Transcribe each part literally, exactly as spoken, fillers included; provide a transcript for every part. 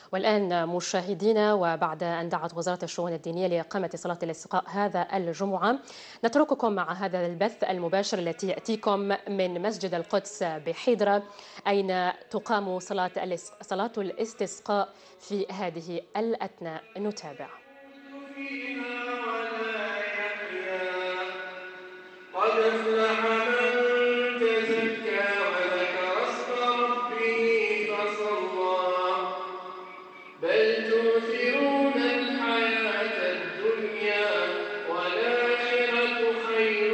والآن مشاهدينا، وبعد أن دعت وزارة الشؤون الدينية لإقامة صلاة الاستسقاء هذا الجمعة، نترككم مع هذا البث المباشر التي يأتيكم من مسجد القدس بحيدرة، أين تقام صلاة صلاة الاستسقاء في هذه الأثناء. نتابع. قد أفلح من تزكى وذكر اسم ربه فصلى بل تؤثرون الحياة الدنيا والآخرة خير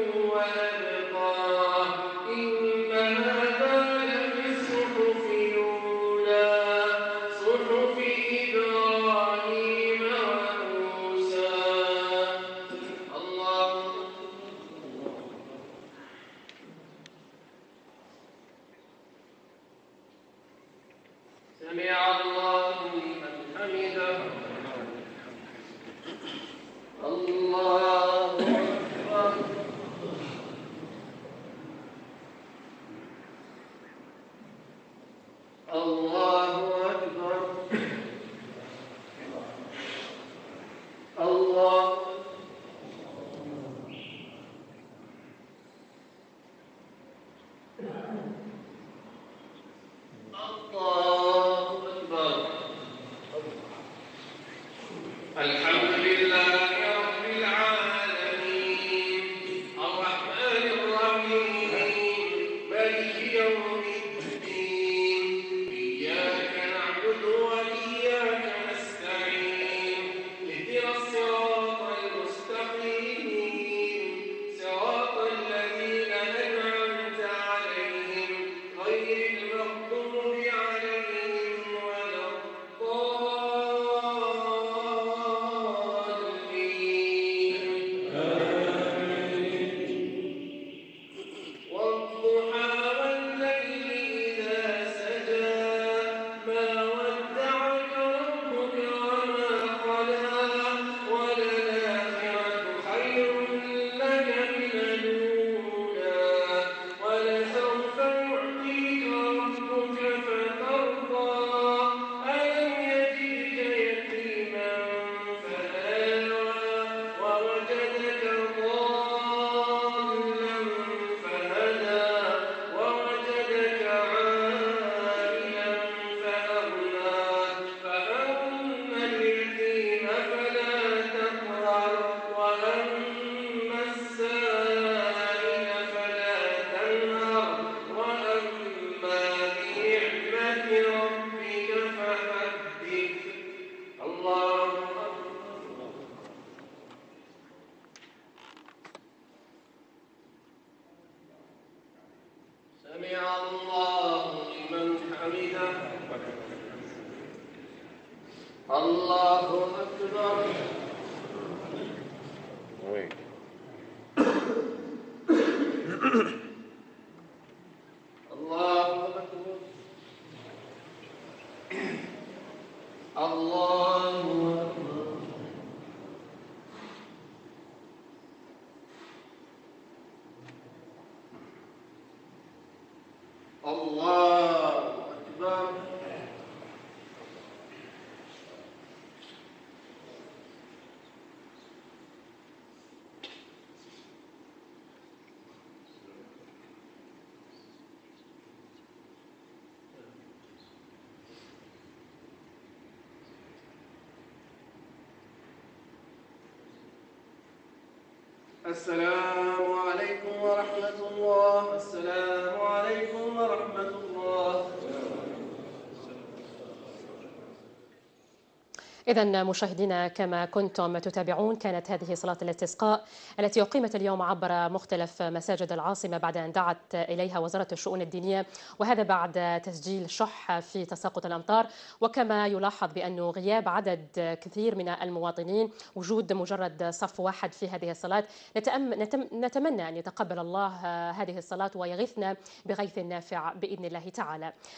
وأبقى إن هذا لفي الصحف الأولى صحف إبراهيم وموسى. الله سمع الله لمن حمده. الله أكبر. الله أكبر. الله الله أكبر. الحمد لله رب العالمين الرحمن الرحيم مالك يوم الدين إياك نعبد وإياك نستعين اهدنا الصراط المستقيم صراط الذين أنعمت عليهم غير المغضوب عليهم ولا الضالين. والضحى والليل إذا سجى ما ودعك ربك وما قلى وللآخرة خير لك من الأولى ولسوف يعطيك ربك فترضى ألم يجدك يتيما فآوى ووجدك ضالا فهدى ووجدك عائلا فأغنى فأما اليتيم فلا تقهر وأما السائل فلا تنهر وأما بنعمة ربك فحدث. الله أكبر. سمع الله لمن حمده. الله أكبر. Oui. الله أكبر. الله أكبر. الله أكبر. السلام عليكم ورحمة الله. السلام عليكم ورحمة الله. إذن مشاهدينا، كما كنتم تتابعون، كانت هذه صلاة الاستسقاء التي أقيمت اليوم عبر مختلف مساجد العاصمة بعد أن دعت إليها وزارة الشؤون الدينية، وهذا بعد تسجيل شح في تساقط الأمطار. وكما يلاحظ بأنه غياب عدد كثير من المواطنين، وجود مجرد صف واحد في هذه الصلاة، نتمنى أن يتقبل الله هذه الصلاة ويغيثنا بغيث نافع بإذن الله تعالى.